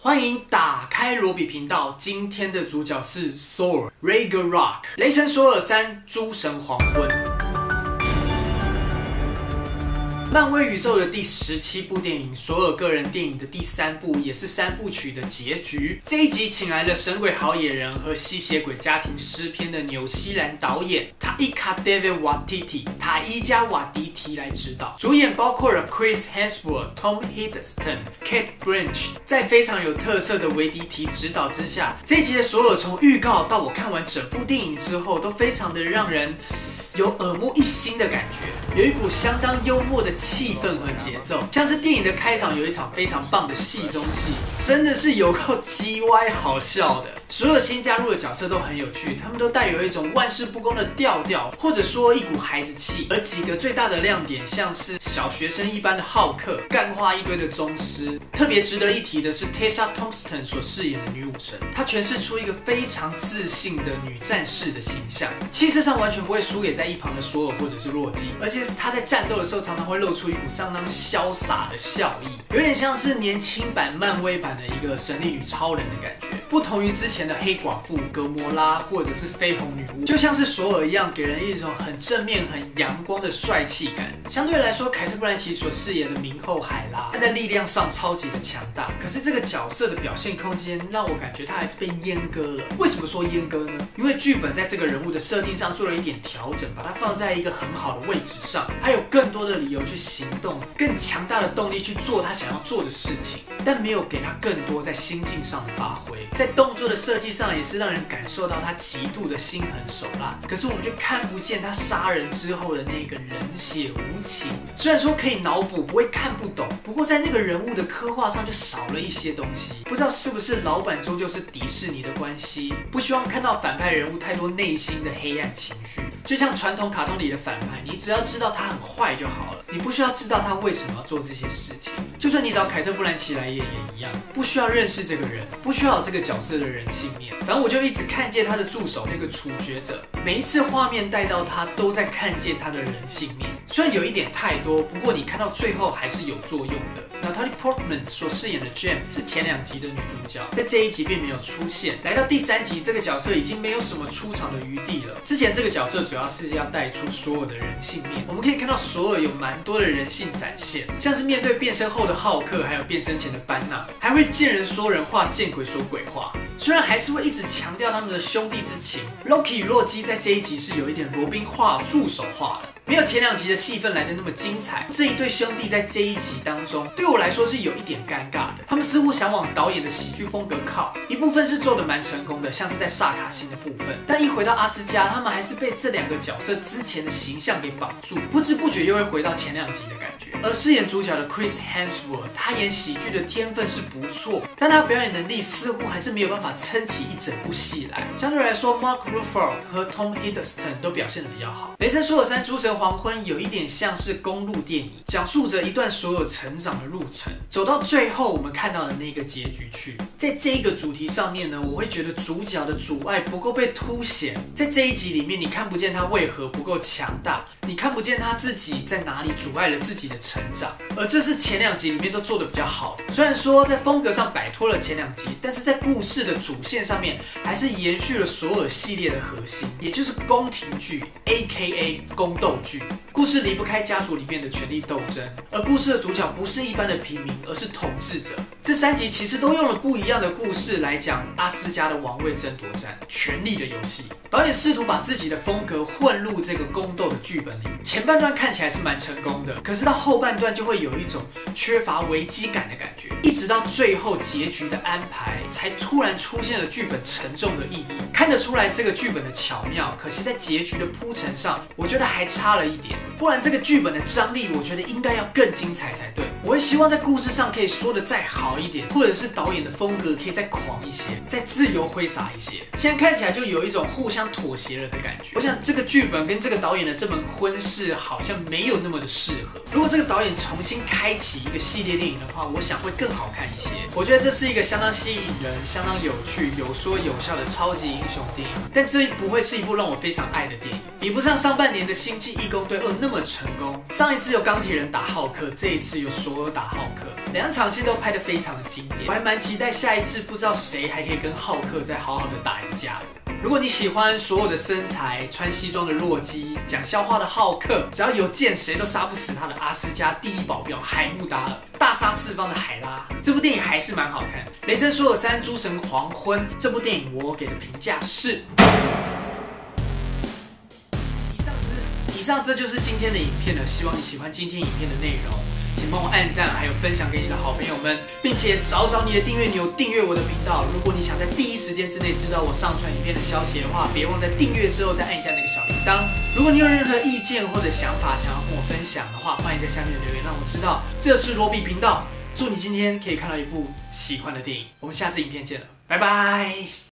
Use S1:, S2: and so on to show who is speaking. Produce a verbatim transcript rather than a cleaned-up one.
S1: 欢迎打开罗比频道。今天的主角是 Thor Ragnarok 雷神索尔三诸神黄昏。漫威宇宙的第十七部电影，索尔个人电影的第三部，也是三部曲的结局。这一集请来了《神鬼好野人》和《吸血鬼家庭诗篇》的纽西兰导演塔伊卡 David Waititi 塔伊加瓦迪提来指导，主演包括了 Chris Hemsworth、Tom Hiddleston、Kate Blanchett。在非常有特色的维迪提指导之下，这一集的索尔从预告到我看完整部电影之后，都非常的让人有耳目一新的感觉，有一股相当幽默的气氛和节奏，像是电影的开场有一场非常棒的戏中戏，真的是有够鸡歪好笑的。所有新加入的角色都很有趣，他们都带有一种万事不公的调调，或者说一股孩子气。而几个最大的亮点，像是小学生一般的浩克，干话一堆的宗师。特别值得一提的是 Tessa Thompson 所饰演的女武神，她诠释出一个非常自信的女战士的形象，气势上完全不会输给在一旁的索尔或者是洛基，而且她在战斗的时候常常会露出一股相当潇洒的笑意，有点像是年轻版漫威版的一个神力女超人的感觉。不同于之前的黑寡妇、格摩拉或者是绯红女巫，就像是索尔一样，给人一种很正面、很阳光的帅气感。相对来说，凯特·布兰奇所饰演的冥后海拉，她在力量上超级的强大，可是这个角色的表现空间让我感觉她还是被阉割了。为什么说阉割呢？因为剧本在这个人物的设定上做了一点调整，把它放在一个很好的位置上，还有更多的理由去行动，更强大的动力去做他想要做的事情，但没有给他更多在心境上的发挥。在动作的设计上也是让人感受到他极度的心狠手辣，可是我们却看不见他杀人之后的那个冷血无情。虽然说可以脑补，不会看不懂，不过在那个人物的刻画上就少了一些东西。不知道是不是老板终究是迪士尼的关系，不希望看到反派人物太多内心的黑暗情绪。就像传统卡通里的反派，你只要知道他很坏就好了，你不需要知道他为什么要做这些事情。就算你找凯特·布兰奇来演也一样，不需要认识这个人，不需要有这个角色的人性面。反正我就一直看见他的助手那个处决者，每一次画面带到他，都在看见他的人性面。虽然有一点太多，不过你看到最后还是有作用的。Natalie Portman 所饰演的 Jem 是前两集的女主角，在这一集并没有出现。来到第三集，这个角色已经没有什么出场的余地了。之前这个角色主要是要带出所有的人性面，我们可以看到索尔有蛮多的人性展现，像是面对变身后的浩克，还有变身前的班纳，还会见人说人话，见鬼说鬼话。虽然还是会一直强调他们的兄弟之情 ，Loki 与洛基在这一集是有一点罗宾化、助手化的。没有前两集的戏份来的那么精彩，这一对兄弟在这一集当中，对我来说是有一点尴尬的。他们似乎想往导演的喜剧风格靠，一部分是做得蛮成功的，像是在萨卡星的部分，但一回到阿斯加，他们还是被这两个角色之前的形象给绑住，不知不觉又会回到前两集的感觉。而饰演主角的 Chris Hemsworth， 他演喜剧的天分是不错，但他表演能力似乎还是没有办法撑起一整部戏来。相对来说 ，Mark Ruffalo 和 Tom Hiddleston 都表现得比较好。雷神索尔三诸神黄昏有一点像是公路电影，讲述着一段所有成长的路程，走到最后我们看到的那个结局去。在这一个主题上面呢，我会觉得主角的阻碍不够被凸显。在这一集里面，你看不见他为何不够强大，你看不见他自己在哪里阻碍了自己的成长，而这是前两集里面都做得比较好的。虽然说在风格上摆脱了前两集，但是在故事的主线上面还是延续了索尔系列的核心，也就是宫廷剧 A K A 宫斗剧。故事离不开家族里面的权力斗争，而故事的主角不是一般的平民，而是统治者。这三集其实都用了不一样的故事来讲阿斯加的王位争夺战、权力的游戏。导演试图把自己的风格混入这个宫斗的剧本里，前半段看起来是蛮成功的，可是到后半段就会有一种缺乏危机感的感觉，一直到最后结局的安排，才突然出现了剧本沉重的意义。看得出来这个剧本的巧妙，可惜在结局的铺陈上，我觉得还差了一点。不然这个剧本的张力，我觉得应该要更精彩才对。我会希望在故事上可以说的再好一点，或者是导演的风格可以再狂一些，再自由挥洒一些。现在看起来就有一种互相妥协了的感觉。我想这个剧本跟这个导演的这门婚事好像没有那么的适合。如果这个导演重新开启一个系列电影的话，我想会更好看一些。我觉得这是一个相当吸引人、相当有趣、有说有笑的超级英雄电影，但这不会是一部让我非常爱的电影，比不上上半年的《星际义工队二》那么成功。上一次有钢铁人打浩克，这一次有索索尔打浩克，两场戏都拍得非常的经典，我还蛮期待下一次，不知道谁还可以跟浩克再好好的打一架。如果你喜欢所有的身材、穿西装的洛基、讲笑话的浩克，只要有见谁都杀不死他的阿斯加第一保镖海穆达尔，大杀四方的海拉，这部电影还是蛮好看。雷神索尔三：诸神黄昏这部电影我给的评价是。以上这就是今天的影片了，希望你喜欢今天影片的内容。请帮我按赞，还有分享给你的好朋友们，并且找找你的订阅钮，订阅我的频道。如果你想在第一时间之内知道我上传影片的消息的话，别忘在订阅之后再按一下那个小铃铛。如果你有任何意见或者想法想要跟我分享的话，欢迎在下面留言让我知道。这是罗比频道，祝你今天可以看到一部喜欢的电影。我们下次影片见了，拜拜。